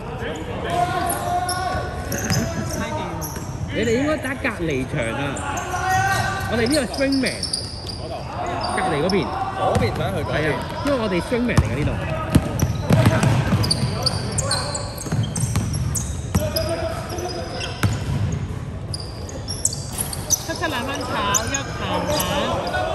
你哋應該打隔離場啊！我哋呢個 swingman 隔離嗰邊， 嗰邊想去嗰邊。 因為我哋 swingman 嚟嘅呢度。 7兩蚊炒一鹹蛋。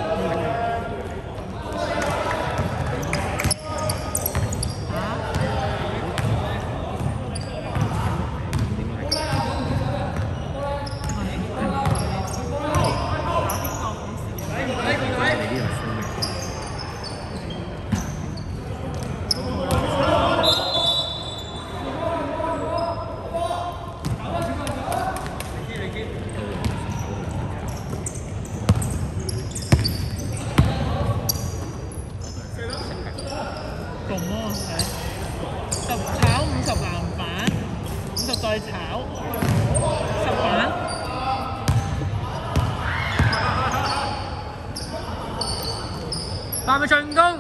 再炒10板 8秒進攻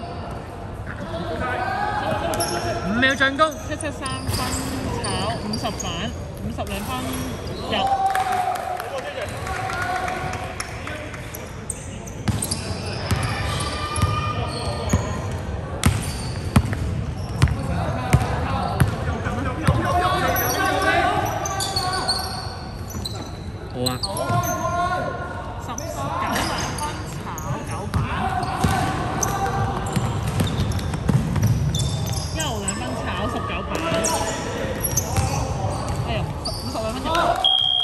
，5秒進攻 ，773分炒50板，52分入。 好啊 19分炒9板，102分炒19板，哎呀，52分入。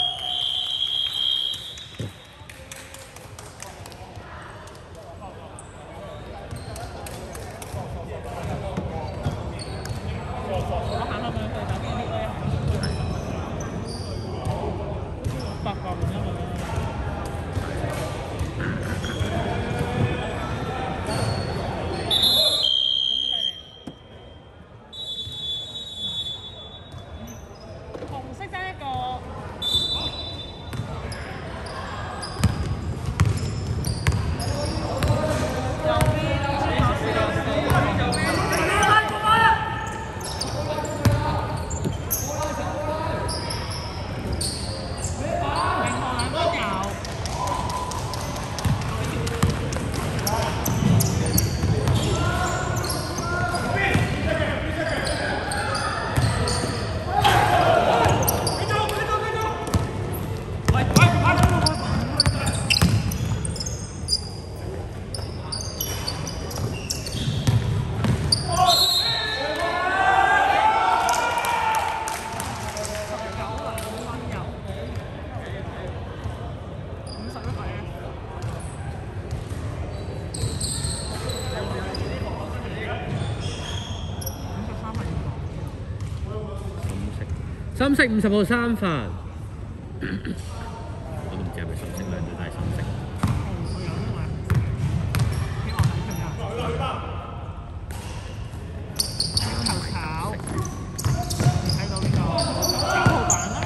深色50號3飯，我都唔知係咪深色，兩隊都係深色。 炒，睇到呢個9號板啦。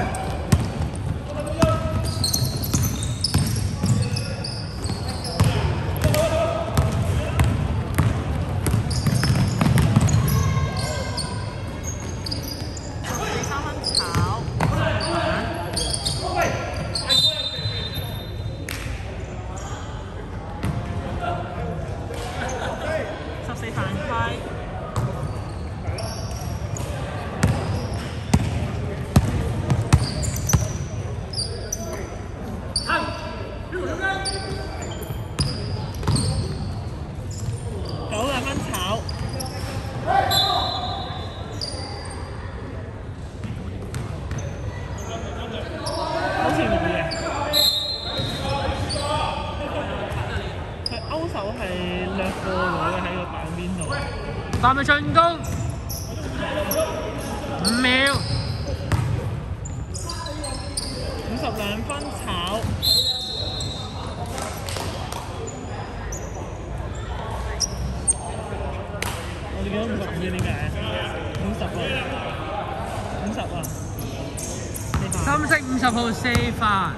8秒進攻，5秒 ，52分炒，我哋見到55嘅點解？50啊， 深色50號4飯。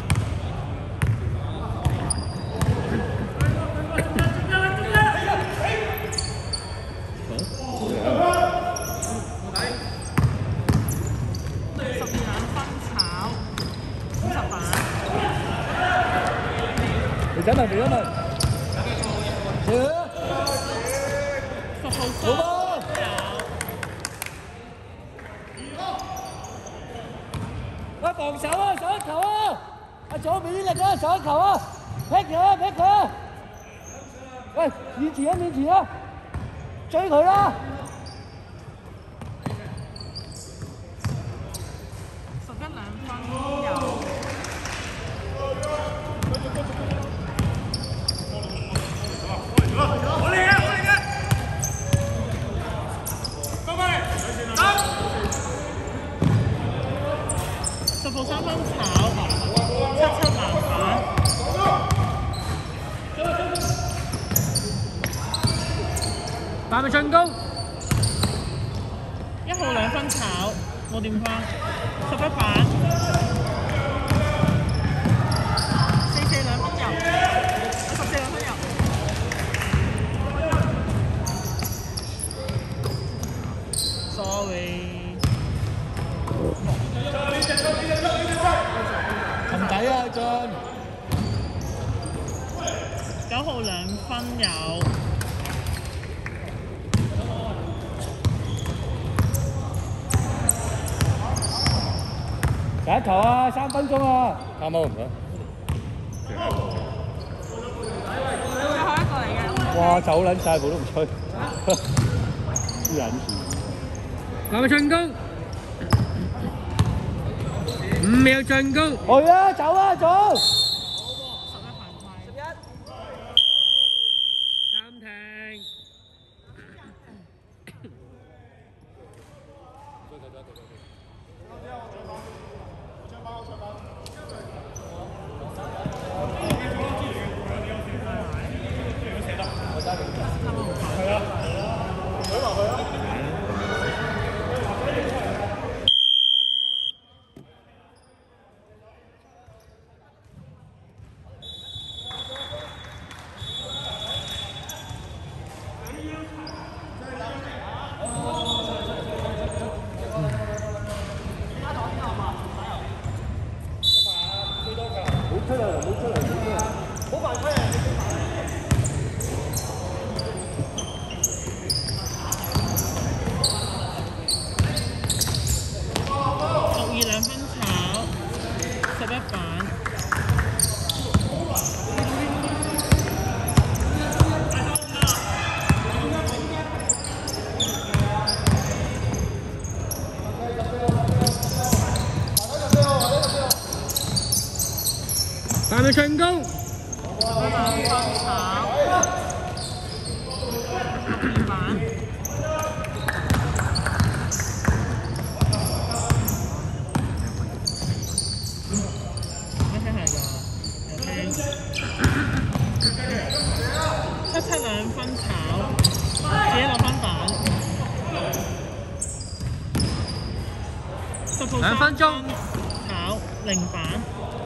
俾問，俾問。好波！喂，防守啊，上一球啊！阿左邊啲力啊，上一球啊！劈佢啊，劈佢啊！喂，面前啊，面前啊！追佢啦 ！11兩分有。10號3分炒，7籃板。 8秒進攻。 1號2分炒，冇點翻，11板。4-42分入，142分入。Sorry。 擒底啊，俊 ！9號2分有。 第一球啊，3分鐘啊，啱冇唔該。 最後一個嚟嘅。 哇，走撚晒步都唔吹，黐撚線。 8秒進攻。5秒進攻。 去啊，走啊，走！ 暫停。8秒進攻。 7-72分炒，自己落翻板。10號 2分鐘炒0板。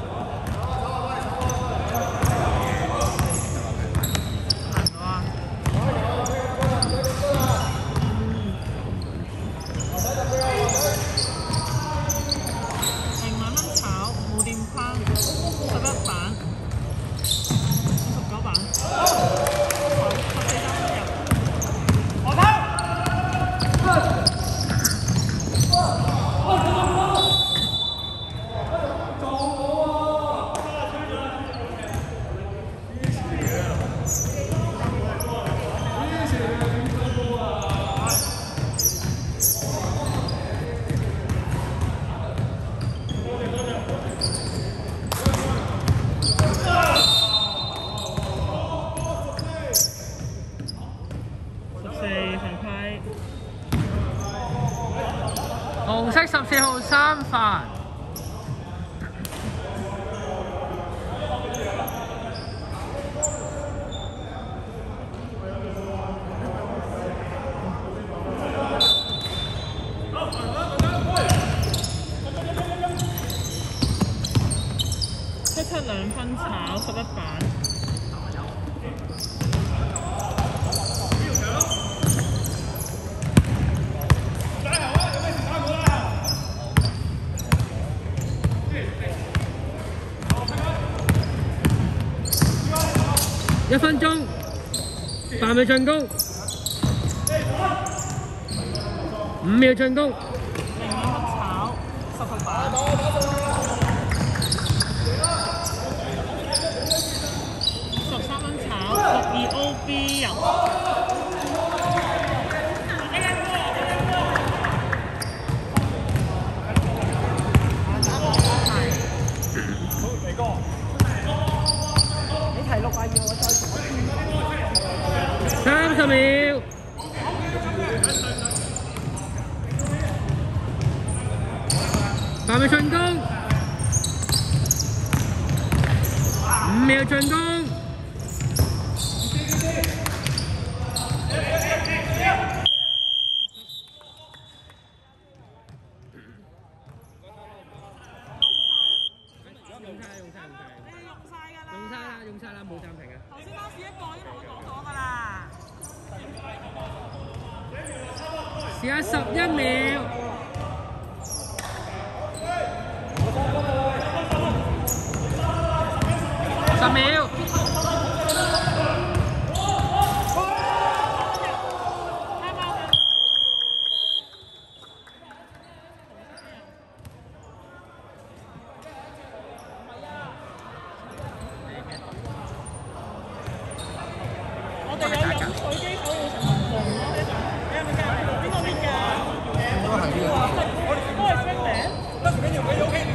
紅色14號3分。 7-72分炒11板。 1分鐘，范美進攻，5秒進攻。 炒10分打。13蚊炒，12 OB 入。 你提62我再 30秒。范美進攻，5秒進攻。用晒啦，冇暫停啊！ 頭先當時一個已經同我講咗㗎啦。 試下11秒。10秒。 我哋有飲水機手要食紅咯，你係咪㗎？邊個搣㗎？都係 friend 名。都係 friend 名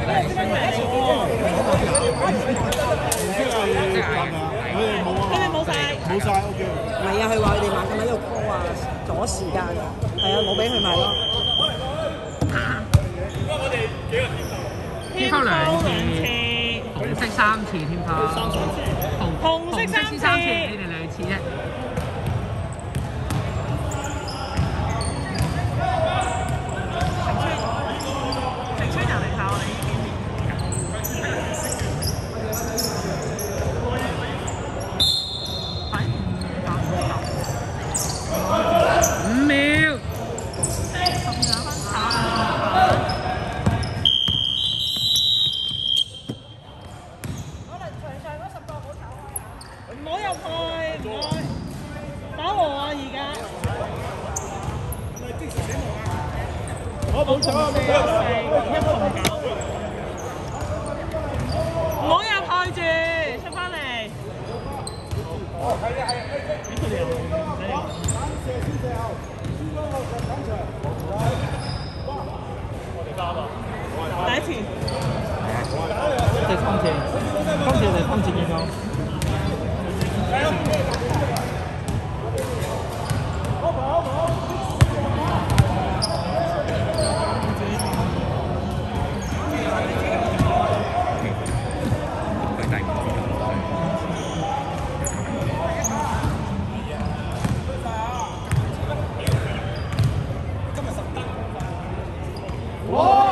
佢哋冇晒。 冇晒 OK。唔係啊，佢話佢哋猛咁喺度 call 啊，阻時間啊，係啊，冇俾佢買咯。 天拋2次，紅色3次，天拋。紅色3次，你哋2次啫。 成吹人嚟睇我哋呢邊。 5秒。 12分炒。唔好入去，唔該。打和啊！而家。我冇錯啊！冇錯。唔好入去住，出翻嚟。哦，係啊，係啊。佢哋又第一次。 第3次，今次第3次見到。 哇！